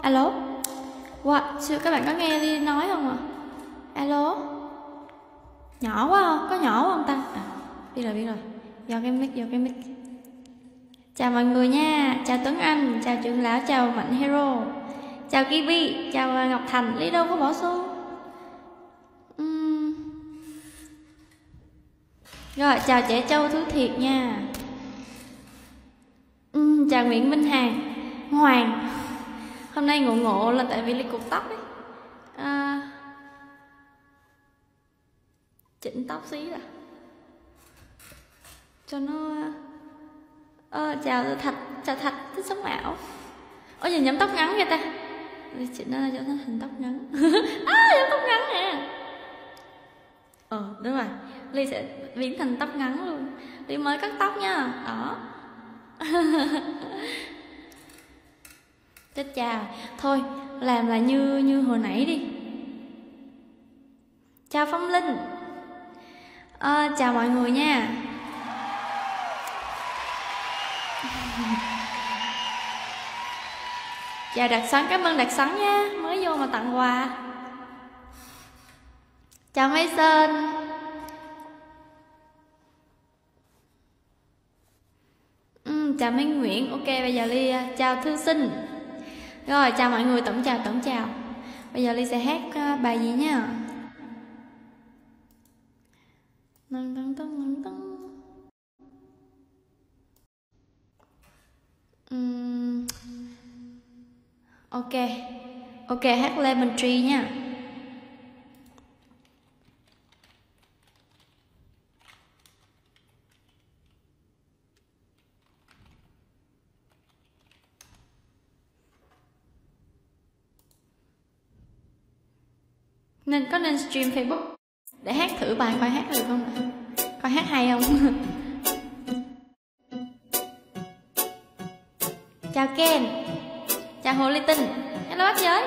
Alo. Wow, các bạn có nghe Ly nói không ạ? Alo. Nhỏ quá không? Có nhỏ quá không ta? À, biết rồi. Do cái mic. Chào mọi người nha. Chào Tuấn Anh, chào Trưởng Lão, chào Mạnh Hero, chào Kiwi, chào Ngọc Thành. Ly đâu có bỏ số. Rồi, chào Trẻ Châu Thứ Thiệt nha. Chào Nguyễn Minh Hàng, Hoàng. Hôm nay ngộ là tại vì Ly cột tóc ấy. Chỉnh tóc xí là cho nó chào Thạch thích sống ảo. Ôi giờ nhắm tóc ngắn kìa ta. Chỉnh nó cho nó thành tóc ngắn. Nhắm tóc ngắn nè. Đúng rồi, Ly sẽ biến thành tóc ngắn luôn. Ly mới cắt tóc nha. Đó. Chết chào. Thôi làm là như hồi nãy đi. Chào Phong Linh. Chào mọi người nha. Chào Đạt Sắn, cảm ơn Đạt Sắn nha, mới vô mà tặng quà. Chào Mason. Chào Minh Nguyễn. Ok, bây giờ Ly chào Thư Sinh. Rồi, chào mọi người, tổng chào. Bây giờ Ly sẽ hát bài gì nha. Ok, hát Lemon Tree nha. Nên stream Facebook để hát thử bài coi hát được không ạ? Coi hát hay không? Chào Ken. Chào Hồ Ly Tinh. Hello bác giới.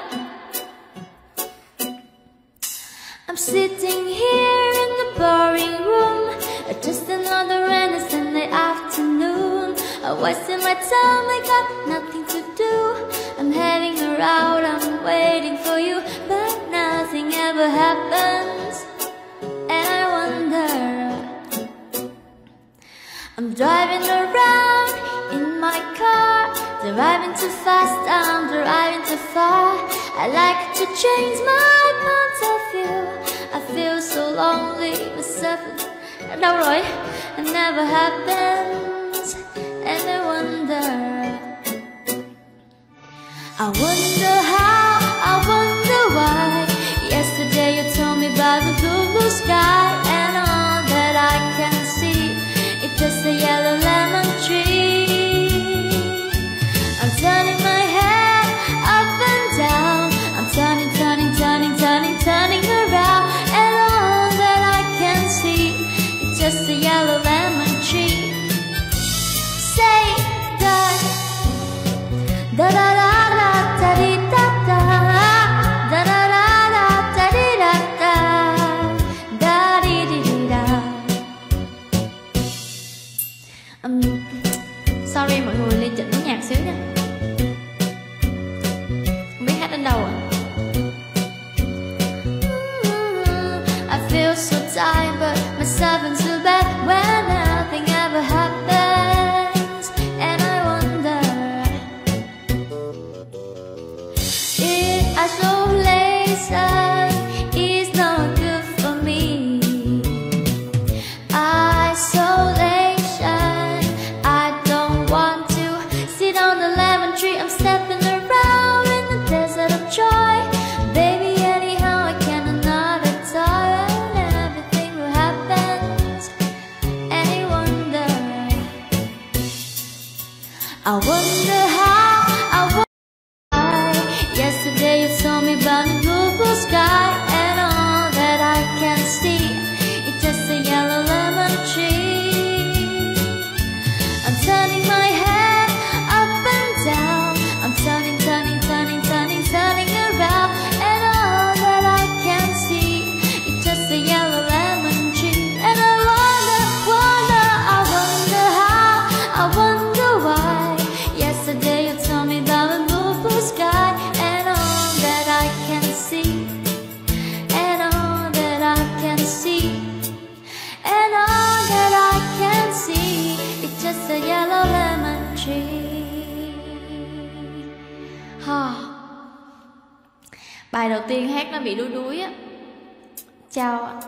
I'm sitting here in the boring room, just another rainy Sunday afternoon. I'm wasting my time, I got nothing to do. I'm having her out, I'm waiting for you, but nothing ever happens, and I wonder. I'm driving around in my car, driving too fast, I'm driving too far. I like to change my point of view. I feel so lonely, myself. Đâu rồi? It never happens, and I wonder. I wonder how, I wonder why. Yesterday you told me about the blue sky, and all that I can see is just a yellow lemon tree. I'm turning my head up and down, I'm turning around, and all that I can see is just a yellow lemon tree. Say that, da da da. Sorry mọi người, Ly chỉnh nhạc xíu nha. Không biết hát đến đâu à. I feel so tired but myself into bed when nothing ever happens, and I wonder. Bài đầu tiên hát nó bị đuối đuối á. Chào ạ.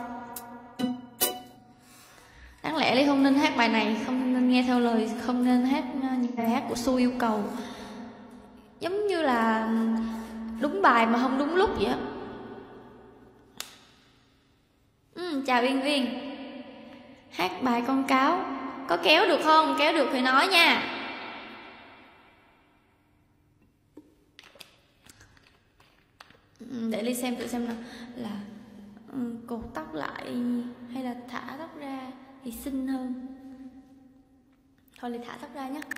Đáng lẽ Ly không nên hát bài này, không nên nghe theo lời, không nên hát những bài hát của Su yêu cầu. Giống như là đúng bài mà không đúng lúc vậy á. Chào Yên Viên. Hát bài con cáo. Có kéo được không? Kéo được thì nói nha. Để Ly xem tự xem là cột tóc lại hay là thả tóc ra thì xinh hơn. Thôi Ly thả tóc ra nhé.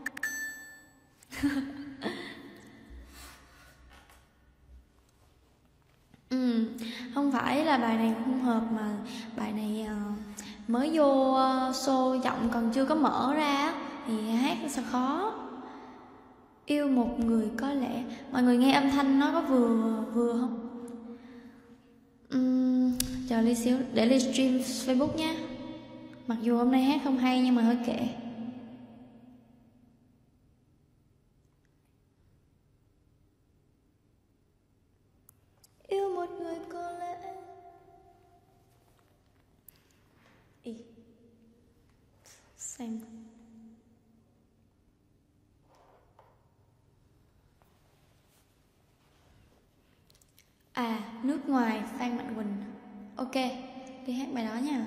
Không phải là bài này không hợp, mà bài này mới vô show giọng còn chưa có mở ra thì hát sẽ khó. Yêu một người có lẽ. Mọi người nghe âm thanh nó có vừa không? Chờ Ly xíu để Ly stream Facebook nha. Mặc dù hôm nay hát không hay nhưng mà hơi kệ. Yêu một người có lẽ. Xem nước ngoài Phan Mạnh Quỳnh. Ok, đi hát bài đó nha.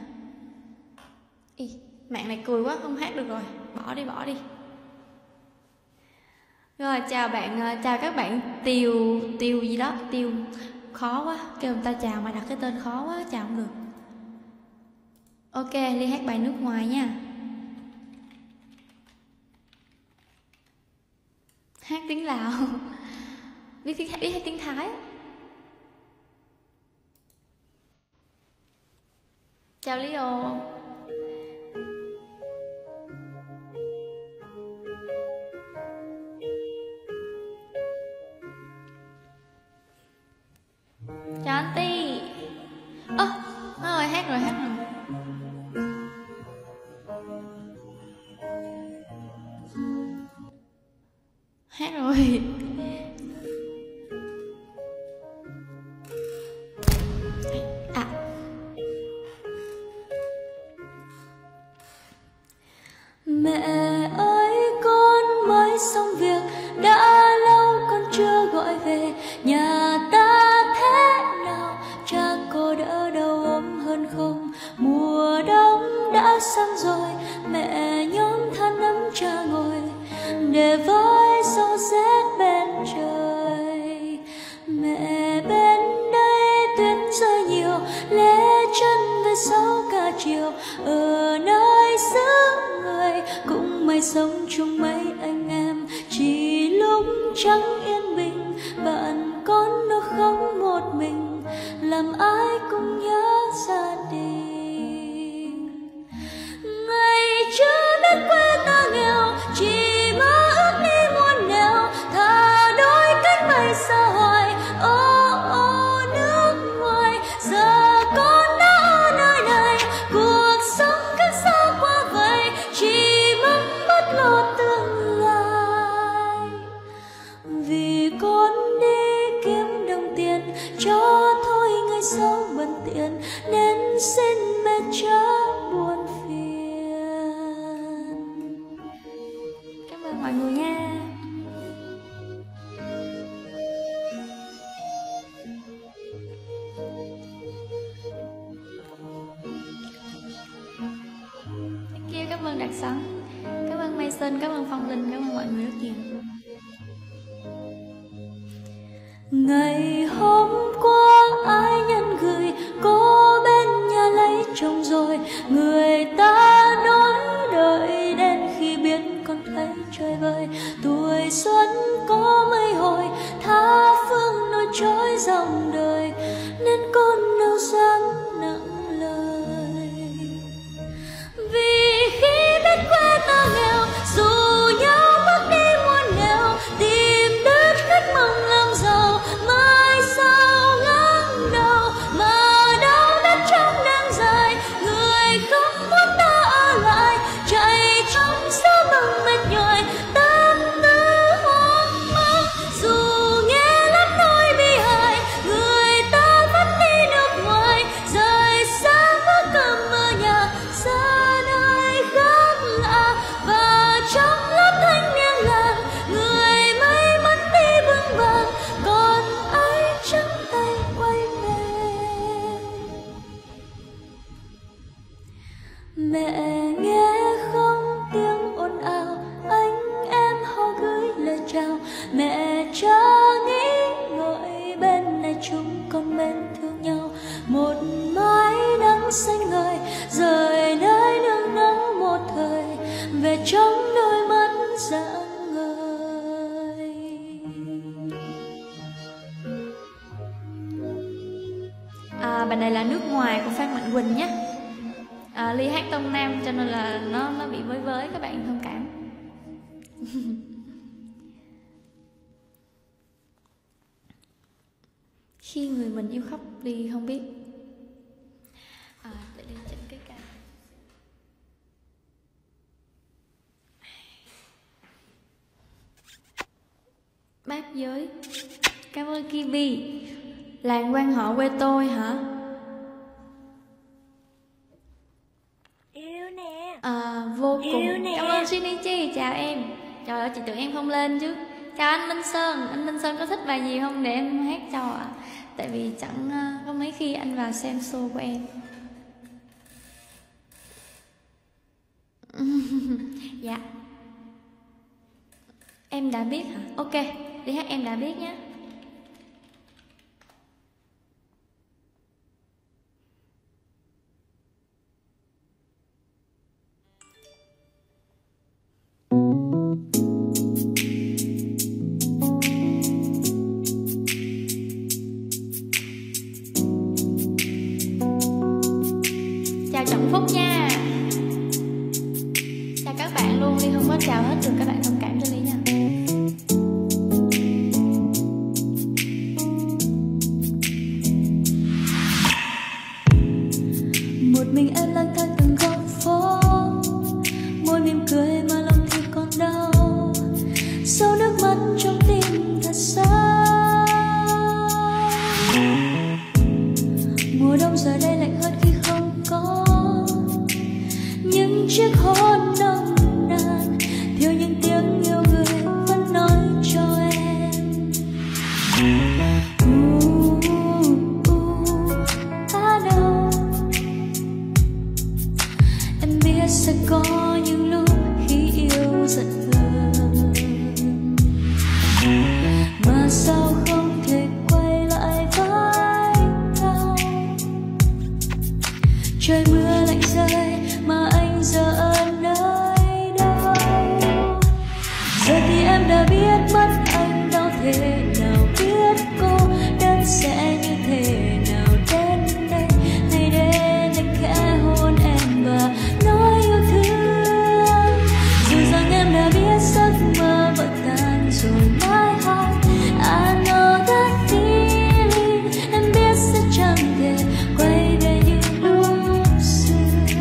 Mạng này cười quá, không hát được rồi. Bỏ đi. Rồi, chào bạn, chào các bạn. Tiều gì đó, Tiều. Khó quá, kêu người ta chào mà đặt cái tên khó quá, chào không được. Ok, Ly hát bài nước ngoài nha. Hát tiếng Lào. biết hát tiếng Thái. Chào Leo. Chào anh Ti. Rồi hát rồi. Hát rồi. Mẹ ơi, con mới xong việc, đã lâu con chưa gọi về. Nhà ta thế nào, cha cô đỡ đau ốm hơn không? Mùa đông đã sang rồi, mẹ nhóm than ấm cha ngồi để với gió rét bên trời. Mẹ bên đây tuyết rơi nhiều, lê chân về sau cả chiều. Ở nơi xứ người cũng may sống chung mấy anh em, chỉ lúc trắng yên bình bạn con nó khóc một mình, làm ai cũng nhớ gia đình. Ngày chưa biết quê ta nghèo, chỉ mơ ước đi muôn nẻo, thà đôi cánh bay xa hoài. Ô nước ngoài, giờ con đã ở nơi này, cuộc sống cách xa quá vậy, chỉ mong mất lo tương lai. Vì con đi kiếm đồng tiền cho thôi ngày sau bận tiện, nên xin mẹ chớ buồn phiền. Cảm ơn mọi người nha. Cảm ơn Đặc Sắn, cảm ơn Mason, cảm ơn Phong Linh, cảm ơn mọi người rất nhiều. Ngày hôm qua ai nhân gửi cô bên nhà lấy chồng rồi, người ta nói đợi đến khi biết con thấy trời vơi. Tuổi xuân có mấy hồi, tha phương nổi trôi dòng đời, nên con đâu dám nặng lời. Vì khi biết quê ta nghèo, dù nhau bước đi muôn nẻo, tìm đất khách mong làm giàu, mà để cho nghĩ ngợi bên này chúng con bên thương nhau. Một mái nắng xanh ngời rời nơi nương nắng một thời về trong đôi mắt dạng ngời. Bài này là nước ngoài của Phan Mạnh Quỳnh nhé. Ly hát Tông Nam cho nên là nó bị với các bạn thông cảm. Khi người mình yêu khóc Ly không biết. Để Ly chỉnh cái cam. Bác giới. Cảm ơn Kibi. Làng quan họ quê tôi hả? Yêu nè. Vô cùng. Yêu nè. Cảm ơn Shinichi, chào em. Trời ơi, chị tưởng em không lên chứ. Chào anh Minh Sơn. Anh Minh Sơn có thích bài gì không để em hát cho ạ? Tại vì chẳng có mấy khi anh vào xem show của em. Dạ. Em đã biết hả? Ok, đi hát Em Đã Biết nhé. Chào Trọng Phúc nha. Chào các bạn luôn, Ly không có chào hết được, các bạn thông cảm cho Ly nha. Một mình em lang thang từng góc phố, môi mỉm cười mà lòng thì còn đau, sâu nước mắt trong tim thật sâu. Mùa đông giờ đây lạnh hơn khi không có những chiếc hôn nồng nàn, thiếu những tiếng yêu người vẫn nói cho em. Em biết sẽ có những lúc khi yêu giận hờn, mà sao không thể quay lại với nhau. Trời mưa lạnh rơi mà anh giờ ở nơi đâu. Giờ thì em đã biết mất anh đâu thể nào, biết cô đơn sẽ như thế nào. Đến đây hãy đến để khẽ hôn em và nói yêu thương. Dù rằng em đã biết giấc mơ vỡ tan rồi mãi hát. I know that feeling. Em biết sẽ chẳng thể quay về như lúc xưa.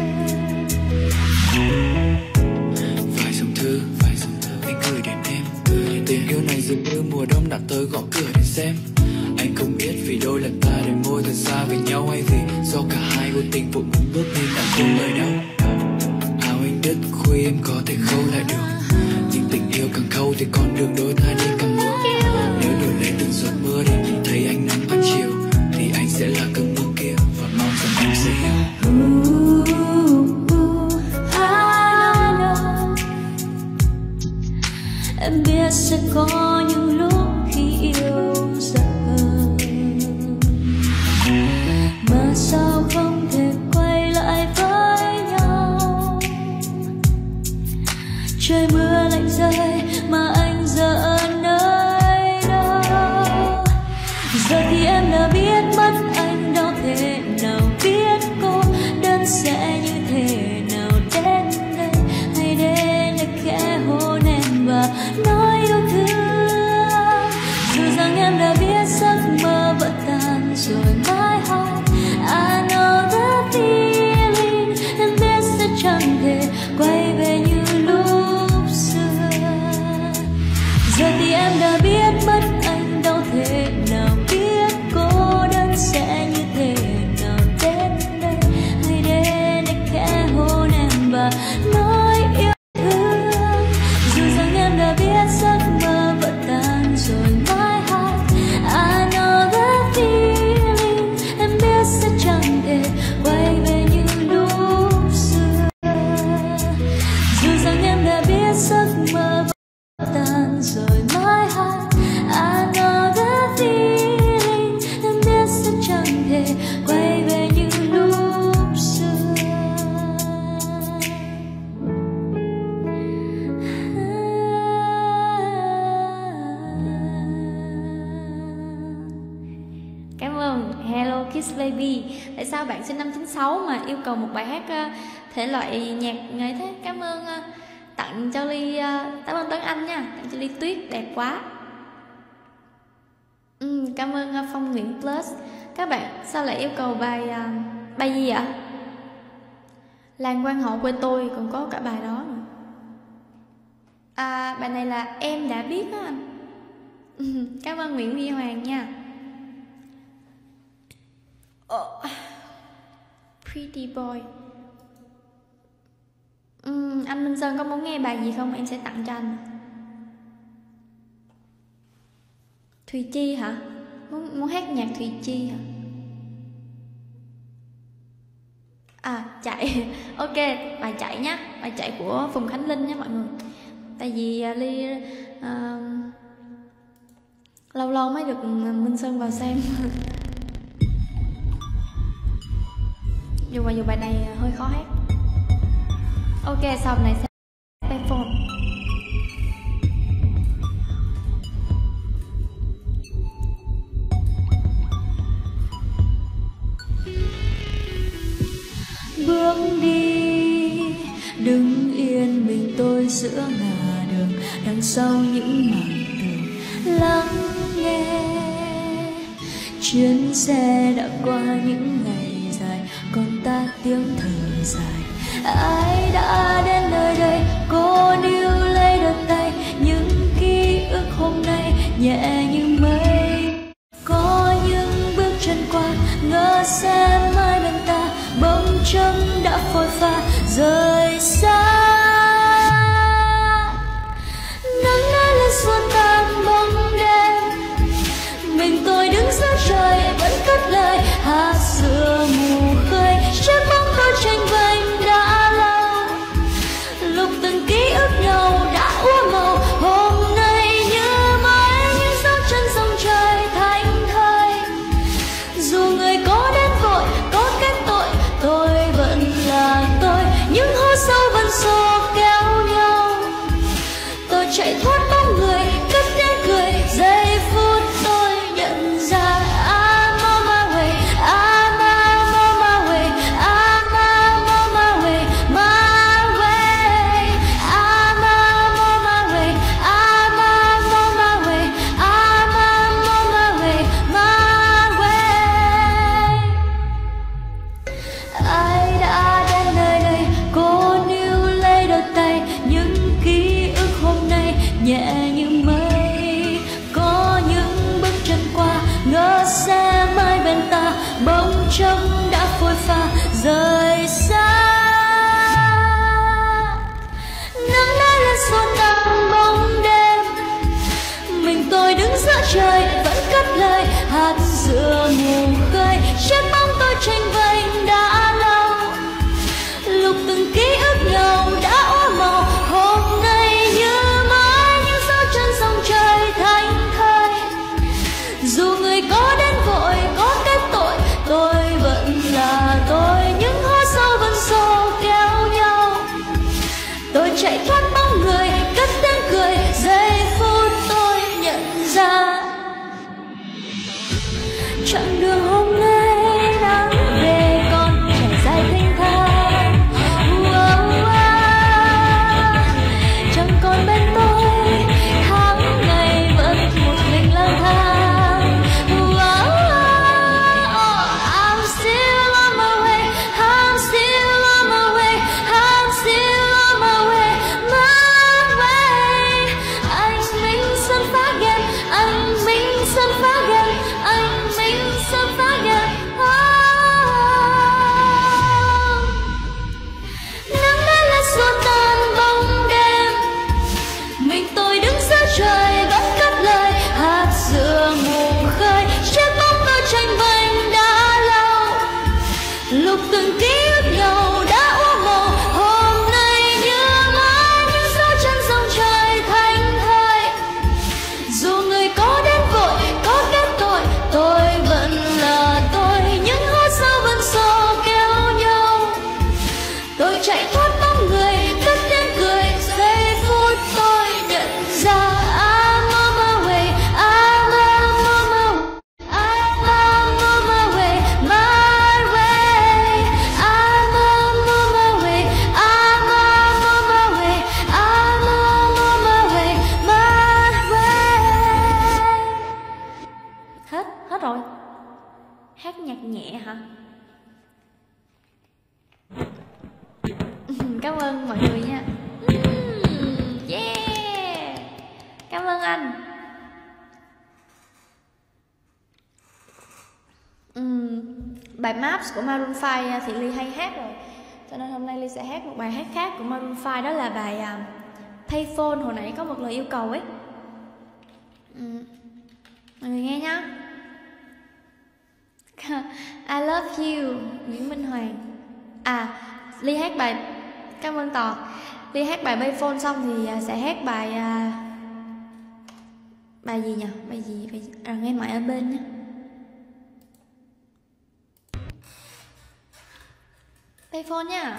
Vài dòng thư anh gửi đến em. Tình yêu này dường như mùa đông đã tới gõ cửa để xem. Anh không biết vì đôi lần ta để môi thật xa về nhau, hay vì do cả hai vô tình vội muốn bước nên đã quên lời đau. Áo anh đứt khuy em có thể khâu lại được, nhưng tình yêu càng khâu thì con đường đôi ta đi càng mưa. Nếu đổi lấy từng giọt mưa để nhìn thấy ánh nắng ban chiều, thì anh sẽ là cơn mưa kia và mong rằng em sẽ hiểu. I know. Em biết sẽ có những lúc khi yêu giận hờn, mà sao không thể quay lại với nhau. Trời mưa lạnh rơi mà anh giờ ở nơi đâu. Giờ thì em đã biết mất anh đâu thể nào, biết cô đơn sẽ như thế nào. Đến đây hãy đến để khẽ hôn em và nói yêu thương. Dù rằng em đã biết giấc mơ vỡ tan rồi mãi hát. I know that feeling. Em biết sẽ chẳng thể quay về như lúc xưa. Giờ thì em đã biết mất anh đâu thể nào, biết cô đơn sẽ như thế nào. Đến đây hãy đến để khẽ hôn em và nói yêu thương. Dù rằng em đã biết giấc mơ vỡ tan rồi mãi hát. I know that feeling. Em biết sẽ chẳng thể quay về như lúc xưa. Dù rằng em đã biết giấc mơ vỡ tan rồi mãi hát. ơn. Hello Kiss Baby. Tại sao bạn sinh năm 96 mà yêu cầu một bài hát thể loại nhạc nghệ thế? Cảm ơn tặng cho Ly, cảm ơn Tuấn Anh nha, tặng cho Ly Tuyết đẹp quá. Cảm ơn Phong Nguyễn Plus. Các bạn sao lại yêu cầu bài gì ạ? Làng quan họ quê tôi còn có cả bài đó nữa. Bài này là Em Đã Biết đó anh. Cảm ơn Nguyễn Huy Hoàng nha. Pretty Boy. Anh Minh Sơn có muốn nghe bài gì không? Em sẽ tặng cho anh. Thùy Chi hả? Muốn hát nhạc Thùy Chi hả? Chạy. Ok, bài Chạy nhá. Bài Chạy của Phùng Khánh Linh nhé mọi người. Tại vì Ly lâu lâu mới được Minh Sơn vào xem. Dù bài này hơi khó hát. Ok, sau này sẽ iPhone. Bước đi, đứng yên mình tôi giữa ngả đường, đằng sau những màn tường lắng nghe. Chuyến xe đã qua những ngày dài, còn ta tiếng thở dài. Ai đã đến nơi đây, cô níu lấy đôi tay, những ký ức hôm nay nhẹ như mây. Có những bước chân qua, ngỡ sẽ mãi bên ta, bóng trắng đã phôi pha rời xa. Nắng đã lên xua tan bóng đêm, mình tôi đứng giữa trời vẫn cất lời hát giữa mù khơi. Chiếc bóng tôi tranh vênh đã lâu, lúc từng ký ức nhau đã úa màu. Hôm nay như mãi những dấu chân sông trời thanh thơi. Dù người có đến vội, có kết tội, tôi vẫn là tôi. Những hố sâu vẫn xô kéo nhau, tôi chạy thoát bóng người cất tiếng cười. Giây phút tôi nhận ra I'm on my way, I'm on my way, I'm on my way, my way. I'm on my way, I'm on my way, I'm on my way, my way. Ai đã đến nơi đây, cô níu lấy đôi tay, những ký ức hôm nay nhẹ như mây. Có những bước chân qua, ngỡ sẽ mãi bên ta, bóng trắng đã phôi pha rời xa. Nắng đã lên xua tan bóng đêm, mình tôi đứng giữa trời vẫn cất lời hát giữa mù khơi. Chiếc bóng tôi tranh vênh đã lâu, lúc từng ký ức nhau đã úa màu. Hôm nay như mãi những dấu chân sông trời thanh thơi. Dù người có đến vội, có kết tội, tôi vẫn là tôi. Những hố sâu vẫn xô kéo nhau, tôi chạy thoát bóng người cất tiếng cười. Giây phút tôi nhận ra chặng đường hôm nay nắng về còn trải dài thanh thang. Chẳng còn bên tôi, tháng ngày vẫn một mình lang thang. I'm still on my way, I'm still on my way, I'm still on my way, my way. Anh Minh Sơn phá ghen, anh Minh Sơn phá ghen, anh Minh Sơn phá ghen. hả? Cảm ơn mọi người nha. Yeah, cảm ơn anh. Bài Maps của Maroon 5 thì Ly hay hát rồi, cho nên hôm nay Ly sẽ hát một bài hát khác của Maroon 5, đó là bài Payphone. Hồi nãy có một lời yêu cầu ấy. Mọi người nghe nhá. I love you, Nguyễn Minh Hoàng. Ly hát bài, cảm ơn Tò. Ly hát bài Payphone xong thì sẽ hát bài bài gì nhỉ? Bài gì? Nghe mãi ở bên nhé. Payphone nha.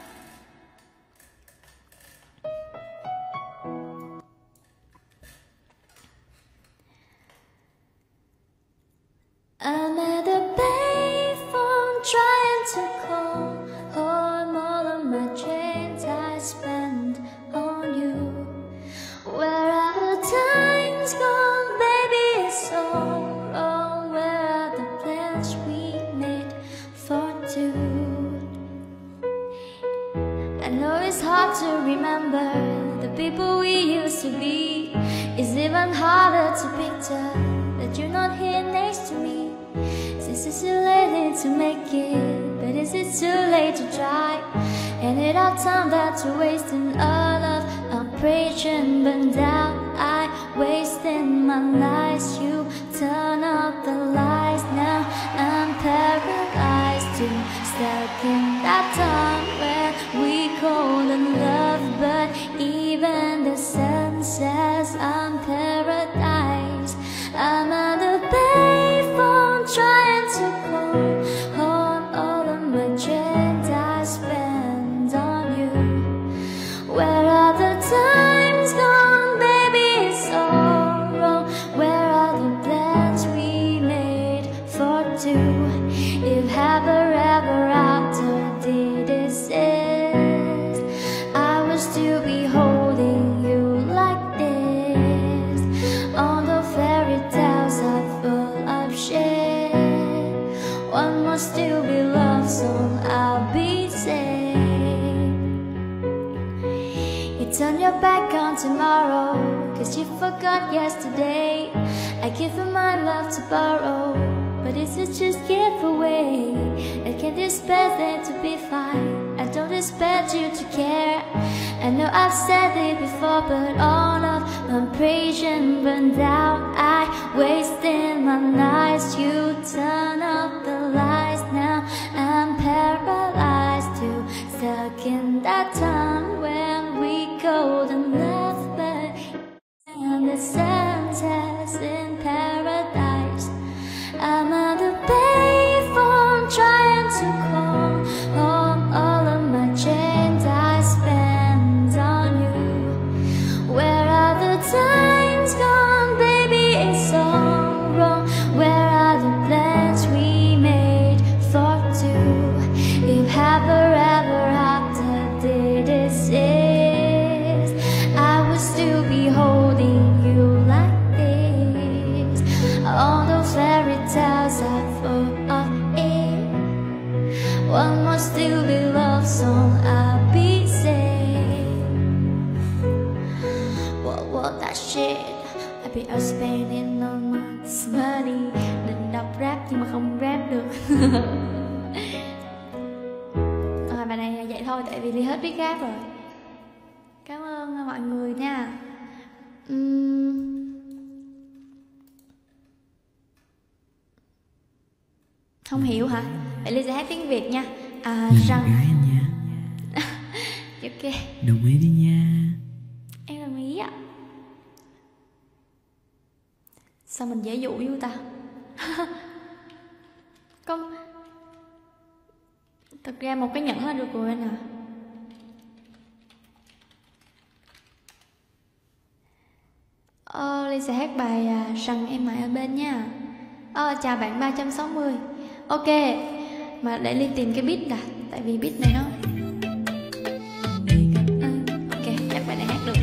I'm at the payphone trying to call home all of my chains I spent on you. Where are the times gone, baby, it's all wrong. Where are the plans we made for two? I know it's hard to remember the people we used to be. It's even harder to picture that you're not here next to me. Since it's too late to make it, but is it too late to try? And it all turned out to wasting all of our patience. But now I wasting my nights. You turn off the lights. Now I'm paralyzed, too stuck in that time when we called in love. But even the sun says I'm paradise. I'm at the payphone trying to call home all of my chains I spent on you. Where are the times gone, baby, it's all wrong. Where are the plans we made for two? If ever after did exist, I would still be holding you like this. All the fairy tales are full of shit. One more still be love song, I'll be safe. You turn your back on tomorrow, cause you forgot yesterday. I give you my love to borrow, but is it just giveaway? I can't expect them to be fine. I don't expect you to care. I know I've said it before, but all of my patience burned out. I wasted my nights. You turn off the lights. Now I'm paralyzed, too stuck in that time when we called and left. But and the sun sets in paradise. I'm at the payphone trying to call home all of my chains I spent on you. Where are the times gone, baby, it's all wrong. Where are the plans we made for two? If ever after did exist, I would still be holding you like this. All those fairy tales are full of it. One more still be love song, I'll be safe. What that shit I be out spending all my money. Định đọc rap nhưng mà không rap được. Bài này vậy thôi, tại vì Ly hết biết rap rồi. Cảm ơn mọi người nha. Không hiểu hả? Vậy Ly sẽ hát tiếng Việt nha. Rằng gái anh nha. Ok, Đồng ý đi nha. em đồng ý ạ. Sao mình dễ dụ với ta? Không. Thật ra một cái nhẫn là được rồi anh à. Ly sẽ hát bài Rằng em mãi ở bên nha. Chào bạn 360. Ok, mà để Ly tìm cái beat đã. Tại vì beat này nó ok, chắc bạn này hát được.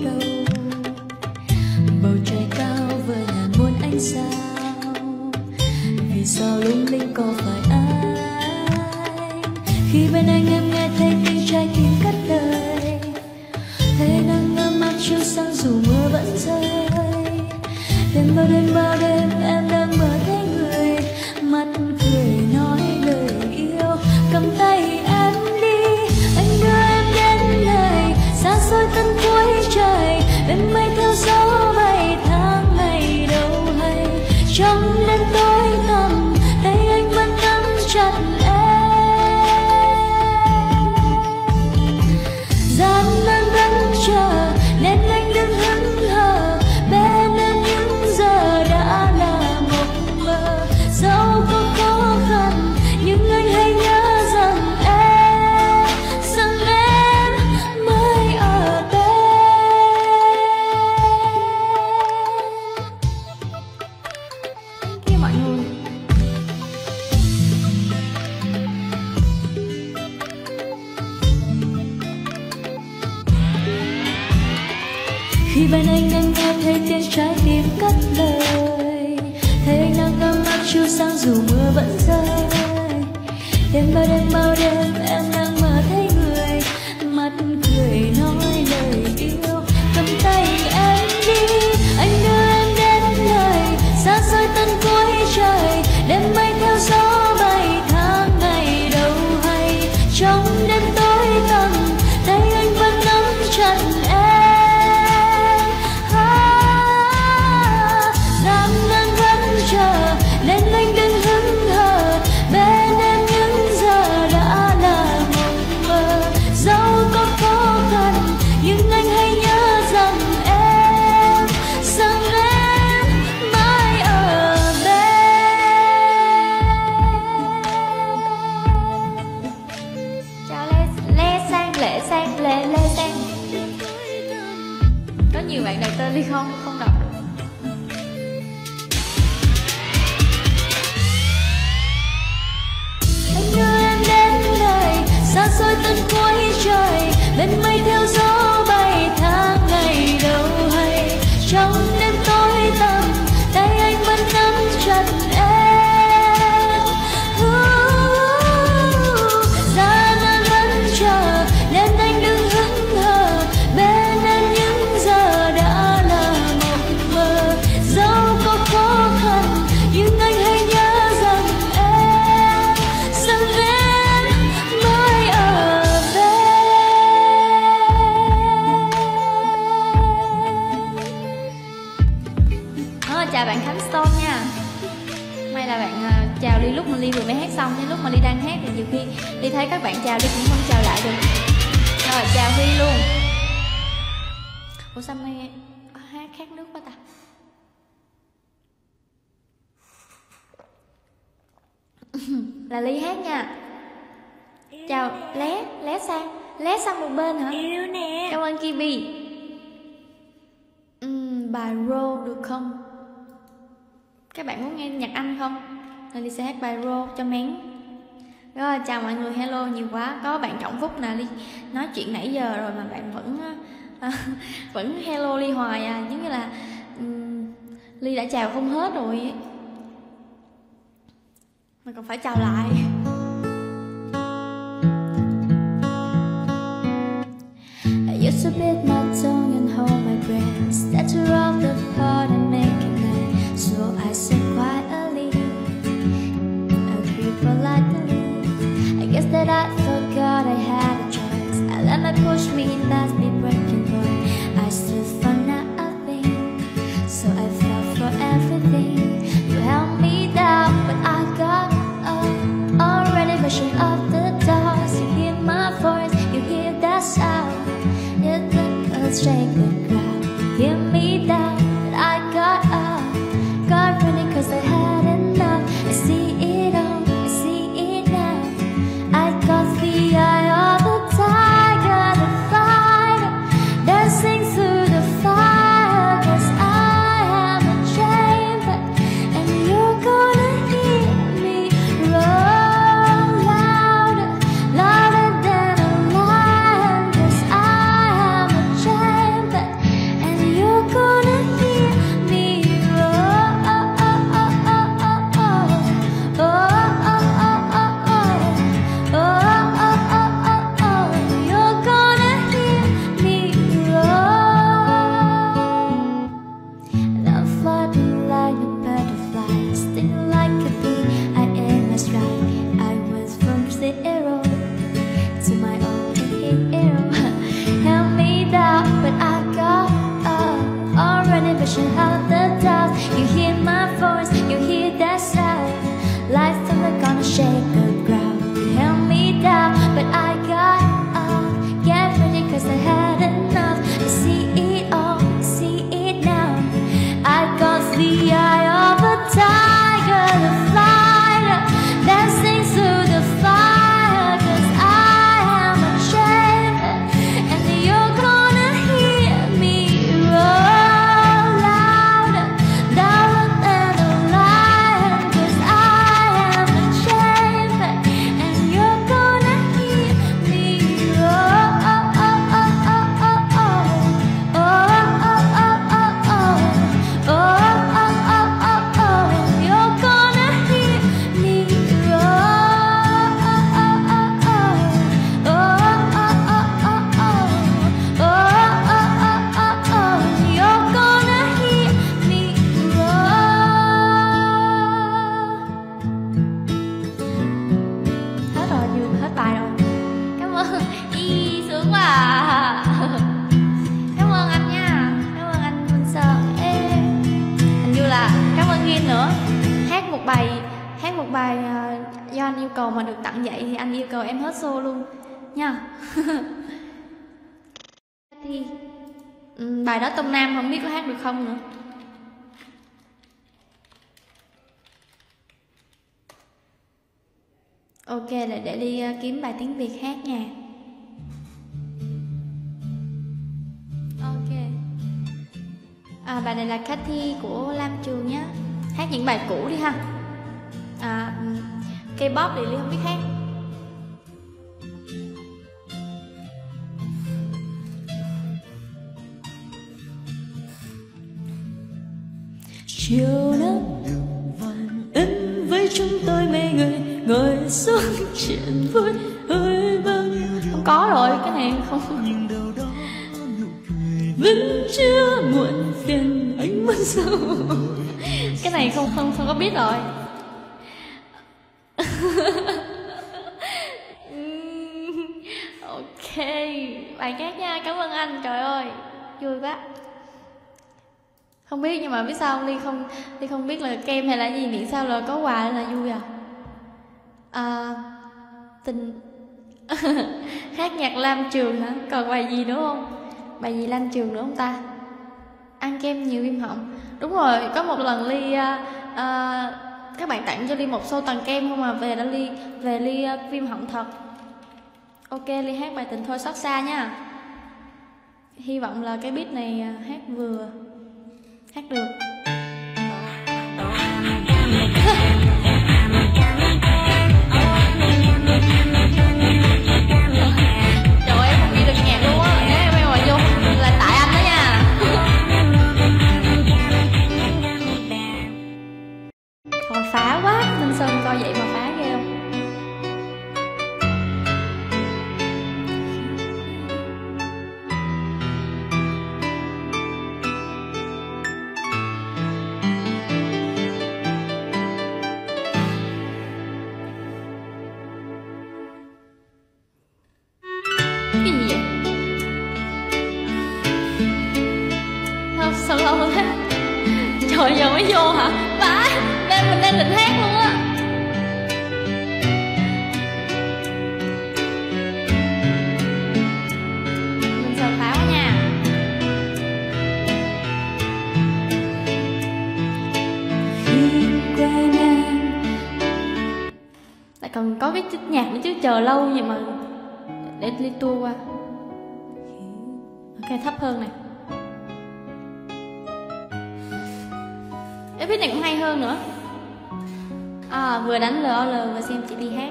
đầu. Bầu trời cao với ngàn muôn ánh sao, vì sao lung linh có phải anh? Khi bên anh em nghe thấy tiếng trái tim cất lời, thấy nắng ấm áp chiếu sáng dù mưa vẫn rơi. Đêm bao đêm em đang mơ thấy người, mắt cười nói lời yêu, cầm tay em đi. Anh đưa em đến nơi xa xôi tận cuối trời, bên mây theo gió bay tháng ngày đâu hay. Trong đêm tối tăm tay anh vẫn nắm chặt em, gian nan vẫn chờ nên anh đừng hững hờ. Bên em những giờ đã là một mơ, dẫu có khó khăn nhưng anh hãy nhớ rằng em mới ở bên. Kia mọi người, khi bên anh nghe thấy tiếng trái tim cất lời, thấy anh đang ấm áp chiếu sáng dù mưa vẫn rơi. Đêm bao đêm em đang mơ thấy người, mắt cười nói lời yêu, cầm tay em đi. Anh đưa em đến nơi xa xôi tận cuối trời, đêm mây theo gió bay tháng ngày đâu hay. Trong đêm tối tăm tay anh vẫn nắm chặt em, gian nan vẫn chờ nên anh đừng hững hờ. Bên em những giờ đã là một mơ, dẫu có khó khăn nhưng anh hãy nhớ rằng em mãi ở bên. Chào Lê Sang, Lê Sang. Có nhiều bạn đặt tên Ly không đọc được. Anh đưa em đến nơi xa xôi tận cuối trời, bên mây theo gió bay tháng ngày đâu hay. Trong đêm tối tăm tay anh vẫn nắm chặt em, gian nan vẫn chờ nên anh đừng hững hờ. Bên em những giờ đã là một mơ, dẫu có khó khăn nhưng anh hãy nhớ rằng em mới ở bên. Chào bạn Khánh Stone nha. May là bạn chào Ly lúc mà Ly vừa mới hát xong, nhưng lúc mà Ly đang hát thì nhiều khi Ly thấy các bạn chào Ly cũng không chào lại được. Rồi chào Huy luôn. Ủa sao mày hát khát nước quá ta? Là Ly hát nha. Chào Lé sang một bên hả? Yêu nè. Cảm ơn Kibi. Bài Roll được không? Các bạn muốn nghe nhạc Anh không? Nên Ly sẽ hát bài Roll cho mén. Rồi chào mọi người, hello nhiều quá. Có bạn Trọng Phúc nè, Ly nói chuyện nãy giờ rồi mà bạn vẫn hello Ly hoài à. Giống như là Ly đã chào không hết rồi ấy. Mà còn phải chào lại. I used to bite my tongue and hold my breath, stutter off the part and make it night. So I said quietly, agreed politely. I guess that I forgot I had a choice. I let my push me past me breaking point. I stood for nothing, so I fell for everything. You held me down, but I got up, already rushing up the doors. You hear my voice, you hear that sound. It took a shake the ground. Hear me down, but I got up, got ready 'cause I had enough. I see it all, I see it now. I got the eye of the tiger, the fighter, dancing through the fire. 'Cause I am a chamber, and you're gonna hear me roar louder, louder than a lion. 'Cause I am a chamber, nữa. Hát một bài do anh yêu cầu mà được tặng vậy thì anh yêu cầu em hết show luôn nha. Thì bài đó Tông Nam không biết có hát được không nữa. Ok, để đi kiếm bài tiếng Việt hát nha. Ok. Bài này là Cathy của Lam Trường nhé. Hát những bài cũ đi ha. K-pop thì Ly không biết hát. Chiều nắng em với chúng tôi mấy người ngồi xuống chuyện vui hơi vang. Không có rồi, cái này không. Vẫn chưa muộn phiền anh muốn sao. Cái này không có biết rồi. Ok, bài khác nha, cảm ơn anh. Trời ơi, vui quá. Không biết nhưng mà biết sao không? Ly không biết là kem hay là gì, miễn sao là có quà là vui tình. Hát nhạc Lam Trường hả? Còn bài gì nữa không? Bài gì Lam Trường nữa không ta? Ăn kem nhiều viêm họng. Đúng rồi, có một lần Ly các bạn tặng cho Ly một xô toàn kem không mà về Ly viêm họng thật. Ok, Ly hát bài Tình Thôi Xót Xa nha. Hy vọng là cái beat này hát được. Trời ơi, em không nghe được nhạc luôn á. Nếu em mà vô là tại anh đó nha. Thôi phá quá, Minh Sơn coi vậy mà phá ghê không? Cái gì vậy? Sao lâu thế? Trời, giờ mới vô hả? Vãi, mình đang định hát luôn á. Mình sợ pháo quá nha. Khi quen em Lại còn có cái nhạc nữa chứ, chờ lâu vậy mà. Để Ly tua qua. Ok, thấp hơn này. Cái beat này cũng hay hơn nữa. Vừa đánh LOL vừa xem chị đi hát.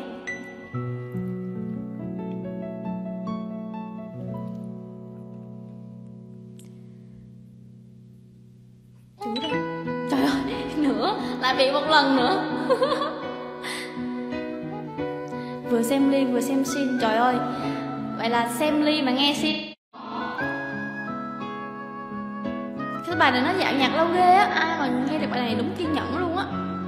Chú đây. Trời ơi, nữa lại bị một lần nữa. Vừa xem Ly vừa xem Sin. Trời ơi, vậy là xem Ly mà nghe Sin. Cái bài này nó dạng nhạc lâu ghê á. Ai mà nghe được bài này đúng kiên nhẫn luôn á.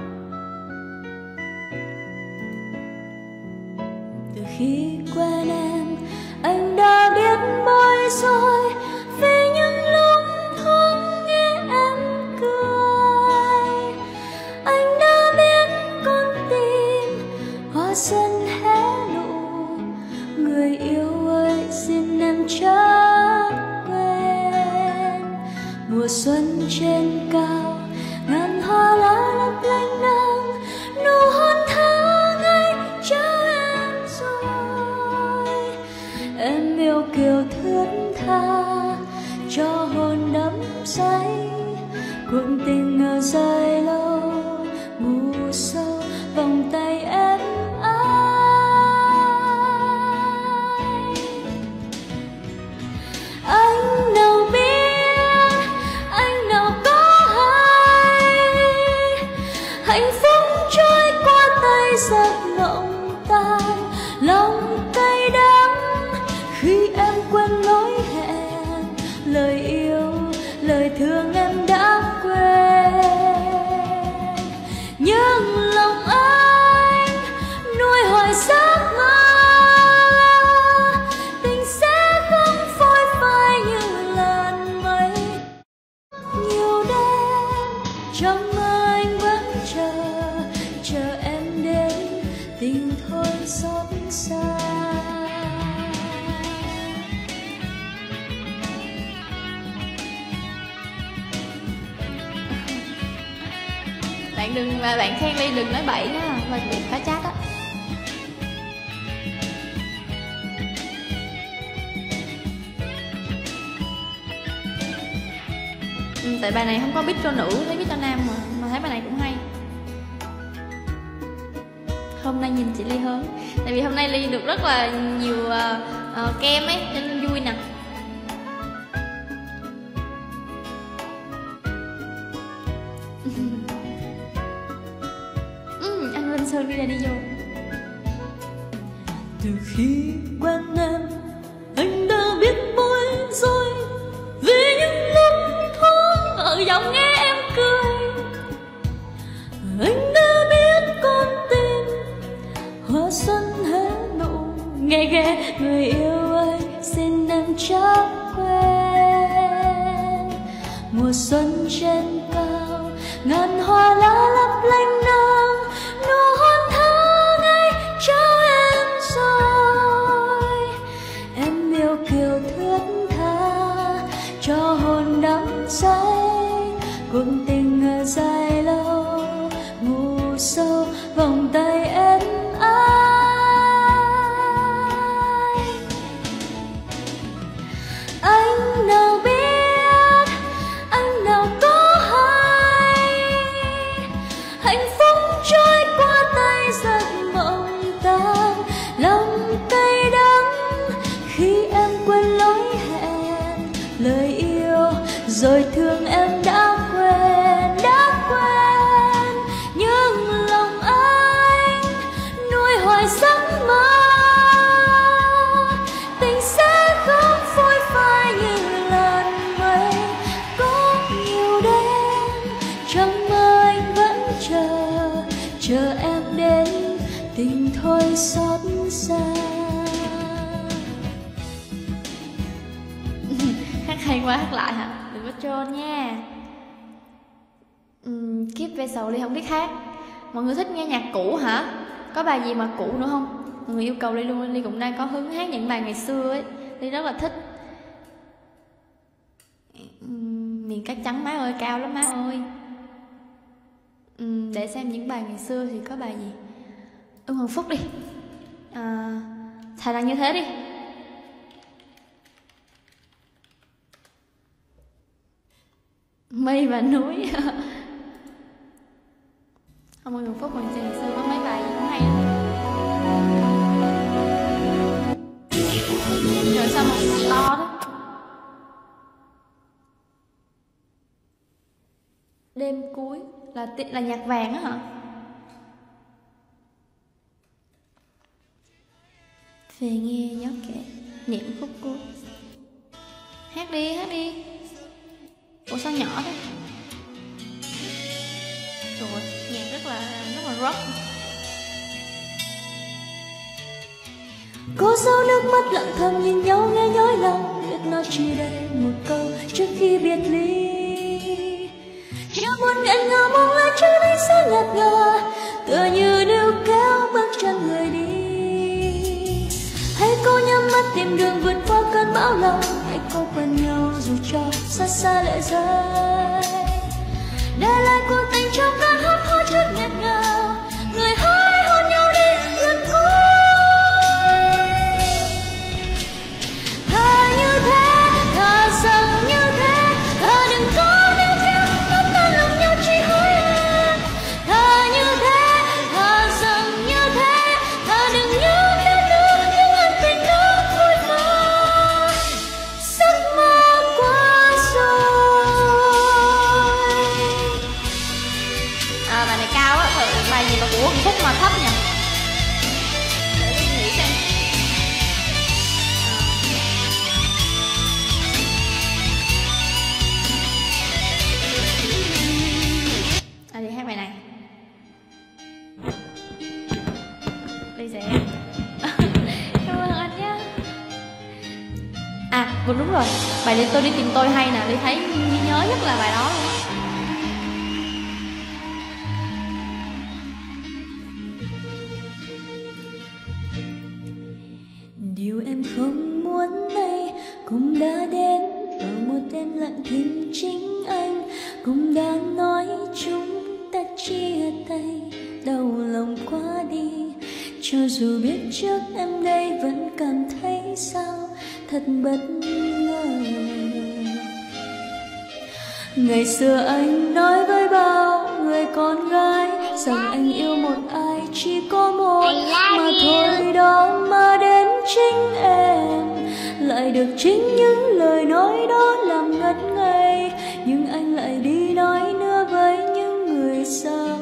từ khi quen em anh đã biết bối rối vì những lúc thoáng nghe em cười. Anh đã biết con tim hoa xuân hé nụ. Người yêu ơi xin em chớ quên mùa xuân trên cao ngàn hoa lá lấp lánh nắng nụ hôn tháng anh cho em rồi. Em yêu kiều thướt tha cho hồn đắm say cuộc tình ở dài lâu ngủ sâu vòng tay em anh nào biết anh nào có hay hạnh phúc trôi qua tay giấc mộng tan lòng cay đắng khi em quên lối hẹn lời yêu lời thương em đã quên. Nhưng lòng anh nuôi hoài giấc mơ tình sẽ không phôi phai như làn mây. Nhiều đêm trong mơ anh vẫn Bạn đừng, mà bạn khen Ly đừng nói bậy nha, mà bị phá chat á. Tại bài này không có beat cho nữ, thấy beat cho nam mà thấy bài này cũng hay. Hôm nay nhìn chị Ly hơn, tại vì hôm nay Ly được rất là nhiều kem ấy nên vui nè. Anh Vinh Sơn đi ra đi vô. Từ khi quen em, anh đã biết bối rối vì những lúc thoáng ở giọng nghe em cười. Anh đã biết con tim hoa xuân hé nụ, nghe ghé người yêu ơi xin em chắc quên. Mùa xuân trên cao, ngàn hoa lá lấp lánh nắng, nụ hôn thơ ngây trao em rồi. Em yêu kiều thướt tha cho hồn đắm say, cuộc tình dài lâu ngủ sâu vòng tay em ai. Anh nào biết, anh nào có hay, hạnh phúc trôi qua tay rất mộng tang, lòng cay đắng khi em quên lối hẹn lời yêu, rồi thương em đã quên, đã quên. Nhưng lòng anh nuôi hoài giấc mơ, tình sẽ không phôi phai như làn mây. Có nhiều đêm trong mơ anh vẫn chờ em đến, tình thôi xót xa. Hát hay quá, hát lại hả? Đừng có trôn nha. Kiếp về sầu Ly không biết hát. Mọi người thích nghe nhạc cũ hả? Có bài gì mà cũ nữa không? Mọi người yêu cầu Ly luôn, Ly cũng đang có hứng hát những bài ngày xưa ấy. Ly rất là thích. Miền cát trắng má ơi, cao lắm má ơi. Để xem những bài ngày xưa thì có bài gì. Hoàng Phúc đi, thà rằng như thế đi. Mây và núi. Ông ơi, Hoàng Phúc mình ngày xưa có mấy bài gì cũng hay lắm. Rồi sao mà to đó. Đêm cuối là nhạc vàng á hả? Về nghe gió kể niệm khúc cuối. Hát đi, hát đi. Ủa sao nhỏ thế? Trời ơi, nhạc rất là rock. Cô dâu nước mắt lặng thầm nhìn nhau nghe nhói lòng, biết nói chỉ đây một câu trước khi biệt ly. Chưa muốn nghẹn ngào mong là trước đây sẽ ngạt ngào, tựa như níu kéo bước chân người đi. Hãy cô nhắm mắt tìm đường vượt qua cơn bão lòng, hãy cô quen nhau dù cho xa xa lệ rơi. Để lại cuộc tình trong cơn hấp hối chút nghẹn ngào, người hãy hôn nhau đi lần cuối. Thà như thế, thà rằng như thế, thà đừng có níu kéo nắm tay lòng nhau chỉ hối hận. Thà như thế, thà rằng như thế, thà đừng nhớ thêm nữa những ân tình đã phôi pha. Giấc mơ qua rồi. Bài này cao á, bài gì mà của Hoàng Phúc mà thấp nhỉ? Để Ly nghĩ xem. Đi hát bài này. Ly sẽ cảm ơn anh nhé. Đúng rồi, bài Để Tôi Đi Tìm Tôi hay nè, Ly thấy nhớ nhất là bài đó luôn á. Điều em không muốn đây cũng đã đến vào một đêm lặng thinh chính anh cũng đã nói chúng ta chia cho dù biết trước em đây vẫn cảm thấy sao thật bất ngờ. Ngày xưa anh nói với bao người con gái rằng anh yêu một ai chỉ có một mà thôi đó, mà đến chính em lại được chính những lời nói đó làm ngất ngây. Nhưng anh lại đi nói nữa với những người sau.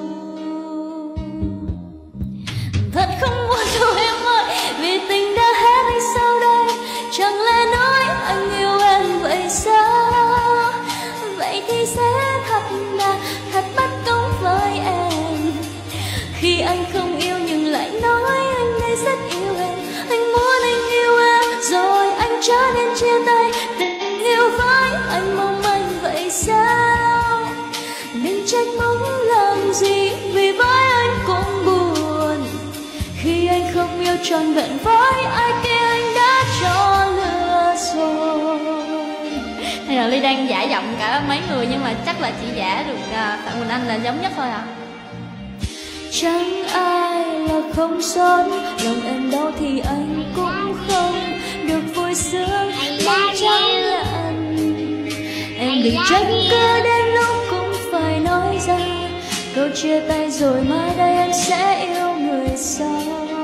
Thật không muốn đâu em ơi, vì tình đã hết hay sao đây? Chẳng lẽ nói anh yêu em vậy sao? Vậy thì sẽ thật là thật bất công với em. Khi anh không yêu nhưng lại nói anh ấy rất yêu em. Anh muốn anh yêu em rồi anh trở nên chia tay. Tình yêu với anh mong manh vậy sao? Đừng trách mong làm gì, vì với anh cũng buồn. Khi anh không yêu trọn vẹn với ai kia anh đã cho lừa rồi. Hay là Ly đang giả giọng cả mấy người nhưng mà chắc là chỉ giả được Phạm Quỳnh Anh là giống nhất thôi à. Chẳng ai là không xót, lòng em đau thì anh cũng không được vui sướng. Mong chẳng nhận em đừng trách cứ đến lúc cũng phải nói ra câu chia tay rồi mai đây em sẽ yêu người sau.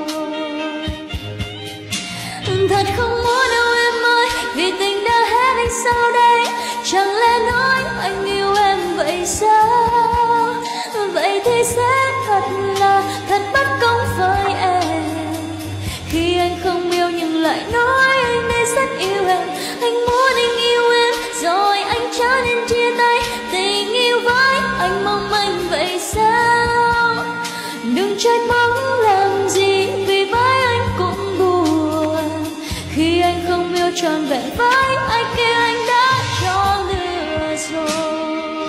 Thật không muốn đâu em ơi, vì tình đã hết hay sao đây? Chẳng lẽ nói anh yêu em vậy sao? Vậy thì sẽ thật là thật bất công với em. Khi anh không yêu nhưng lại nói anh ấy rất yêu em. Anh muốn anh yêu em rồi anh trở nên chia tay. Tình yêu với anh mong manh vậy sao? Đừng trách mong làm gì, vì với anh cũng buồn. Khi anh không yêu trọn vẹn với ai kia anh đã cho lừa rồi.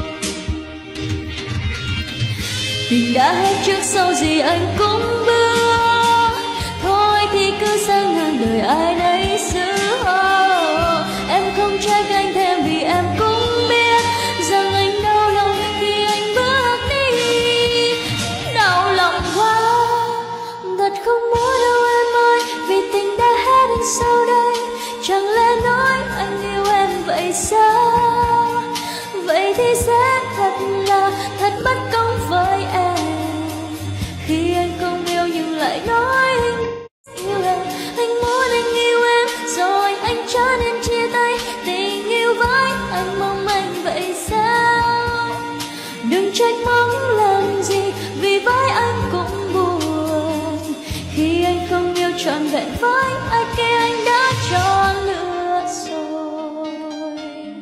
Tình đã hết trước sau gì anh cũng bước. Thôi thì cứ sang ngang đời ai nấy giữ. Em không trách anh thêm vì em cũng biết rằng anh đau lòng khi anh bước đi. Đau lòng quá, thật không muốn đâu em ơi, vì tình đã hết hay sao đây? Chẳng lẽ nói anh yêu em vậy sao? Vậy thì sẽ thật là thật bất công với em. Khi anh không yêu nhưng lại nói anh yêu em. Anh muốn anh yêu em rồi anh trở nên chia tay. Tình yêu với anh mong manh vậy sao? Đừng trách mong làm gì, vì với anh cũng buồn. Khi anh không yêu trọn vẹn với ai kia anh đã cho lừa rồi.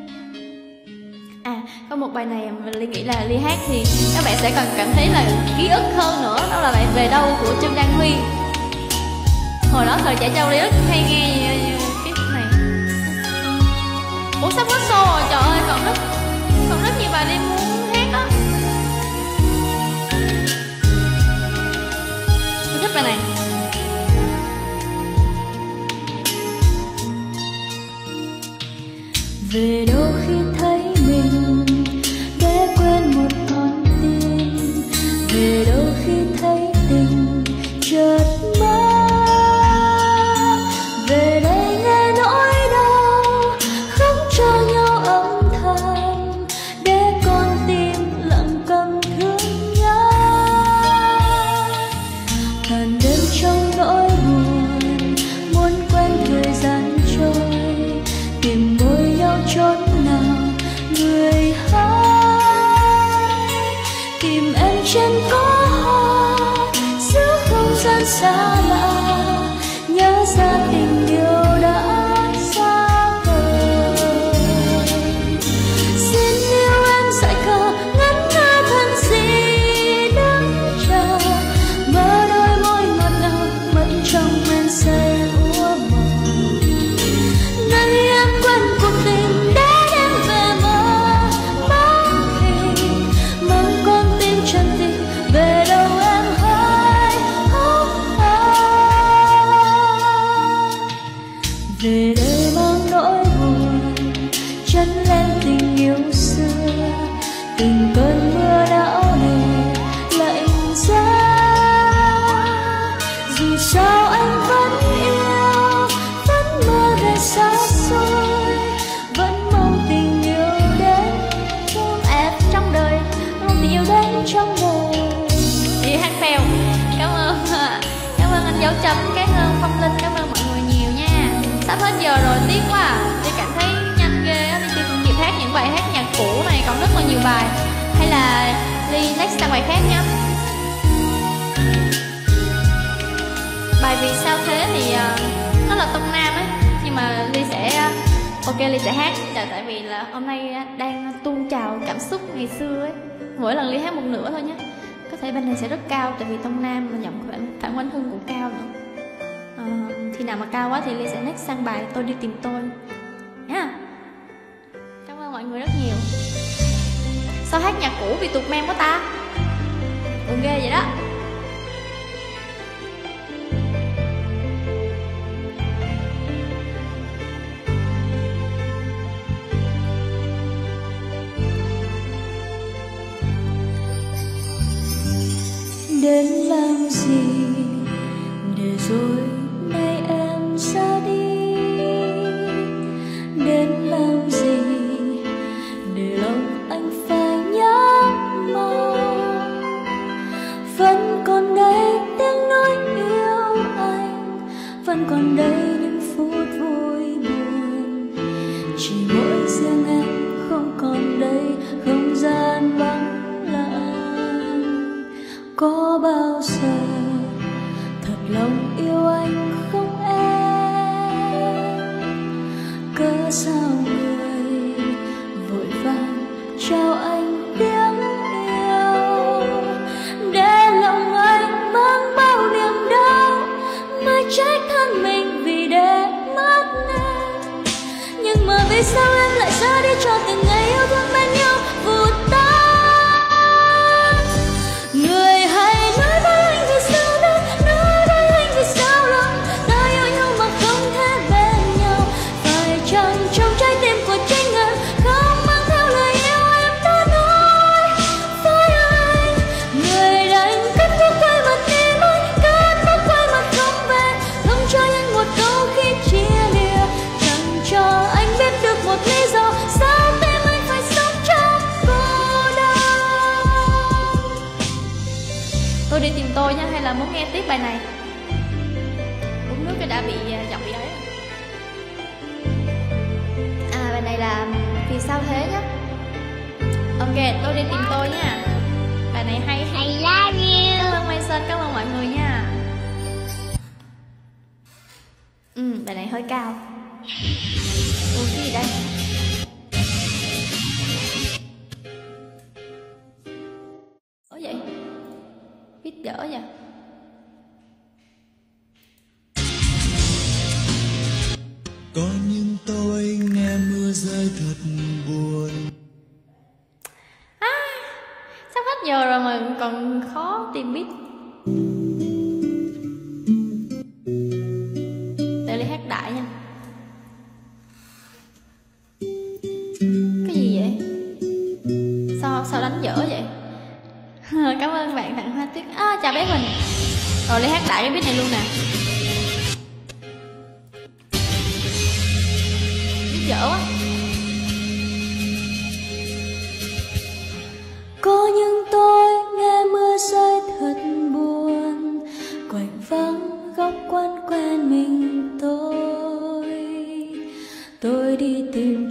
Có một bài này Ly nghĩ là Ly hát thì các bạn sẽ còn cảm thấy là ký ức hơn nữa. Đó là bài Về Đâu của Trương Đăng Huy. Hồi đó thời trẻ trâu Ly rất hay nghe cái này. Ủa sắp hết show rồi, trời ơi, còn rất nhiều bài Ly muốn hát đó. Tôi thích bài này. Về đâu khi thấy mình để quên một con tim? Về đâu khi thấy tình chợt mất? Về đây nghe nỗi đau khóc cho nhau âm thầm. bài, hay là Ly next sang bài khác nha. Bài Vì Sao Thế thì nó là tông nam ấy, nhưng mà Ly sẽ ok, Ly sẽ hát tại vì là hôm nay đang tuôn trào cảm xúc ngày xưa ấy. Mỗi lần Ly hát một nửa thôi nhé. Có thể bên này sẽ rất cao tại vì tông nam mà giọng Phạm Oanh Hưng cũng cao nữa. Khi nào mà cao quá thì Ly sẽ next sang bài Tôi Đi Tìm Tôi nha. Cảm ơn mọi người rất nhiều. Sao hát nhạc cũ bị tụt mem quá ta? Buồn ghê vậy đó. Đến làm gì để rồi nay em ra đi, đến làm gì để lòng anh phải nhớ mong. Vẫn còn đây tiếng nói yêu anh, vẫn còn đây những phút vui buồn. Chỉ mỗi riêng em không còn đây, không gian vắng lặng. Có bao giờ thật lòng yêu anh không em? Cớ sao người vội vàng trao anh tiếng yêu, để lòng anh mang bao niềm đau, mới trách thân mình vì để mất em. Nhưng mà vì sao em lại ra đi cho từng ngày yêu thương bên nhau vụt tắt? Người hãy nói với anh vì sao đâu, nói với anh vì sao lòng ta yêu nhau mà không thể bên nhau. Phải chăng trong trái tim của chính em không mang theo lời yêu em đã nói với anh? Người đành cất bước quay mặt đi mãi, cất bước quay mặt không về, không cho anh một câu khi chia lìa, chẳng cho anh biết được một lý do sao tim anh phải sống trong cô đơn. Tôi đi tìm tôi nhé, hay là muốn nghe tiếp bài này? Uống nước cái đã bị giọng bị ấy. Bài này là Vì Sao Thế nhé. Ok, Tôi Đi Tìm Tôi nha. Bài này hay. I love you. Cảm ơn Mai Sơn, cảm ơn mọi người nha. Bài này hơi cao. Ủa cái gì đây? Ủa vậy? Biết dở vậy? Có những tôi nghe mưa rơi thật buồn. Sắp hết giờ rồi mà còn khó tìm beat. Để Ly hát đại nha. Cái gì vậy? Sao đánh dở vậy? Cảm ơn bạn tặng hoa tuyết. Chào bé Huỳnh. Rồi Ly hát đại cái beat này luôn nè. Beat dở quá. Có những tôi nghe mưa rơi thật buồn, quạnh vắng góc quán quen mình tôi đi tìm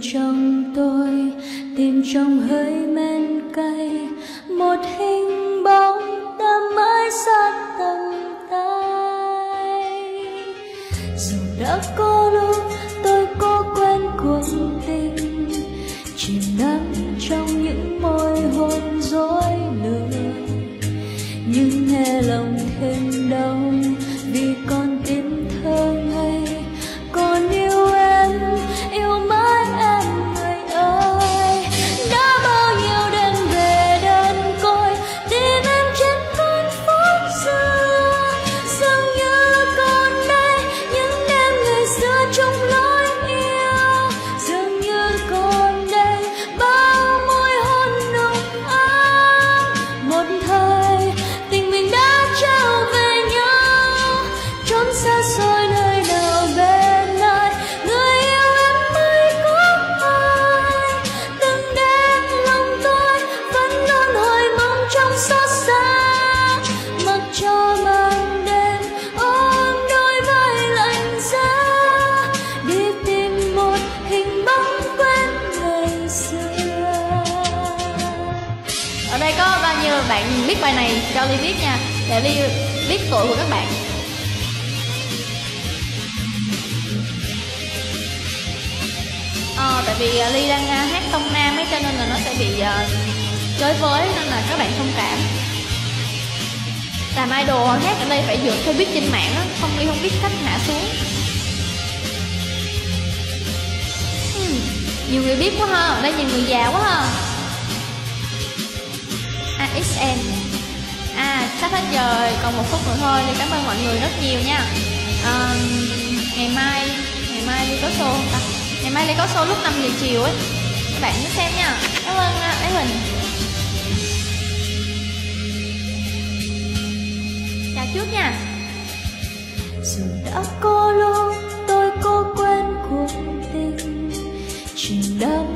trong hơi men cay một hình bóng ta mãi sát tầm tay. Dù đã có lúc tôi có quen cuộc tình, chìm đắm trong những môi hôn dối lừa, nhưng nghe lòng thêm đau vì con tim thơ ngây còn yêu em, yêu mãi em người ơi. Đã bao nhiêu đêm về đơn côi tìm em trên con phố xưa, dường như còn đây những đêm ngày xưa chung bạn biết bài này cho Ly biết nha, để Ly biết tuổi của các bạn. Tại vì Ly đang hát tông nam ấy, cho nên là nó sẽ bị chơi với, nên là các bạn thông cảm. Làm idol hát ở đây phải dựa theo biết trên mạng đó, không Ly không biết cách hạ xuống. Nhiều người biết quá ha, ở đây nhiều người già quá ha. AXN. Sắp hết giờ rồi, còn 1 phút nữa thôi. Thì cảm ơn mọi người rất nhiều nha. Ngày mai Ly có show không ta? Ngày mai Ly có show lúc 5 giờ chiều ấy, các bạn nhớ xem nha. Cảm ơn Ái Huỳnh. Chào trước nha. Dù đã có lúc tôi có quên cuộc tình, chuyện đã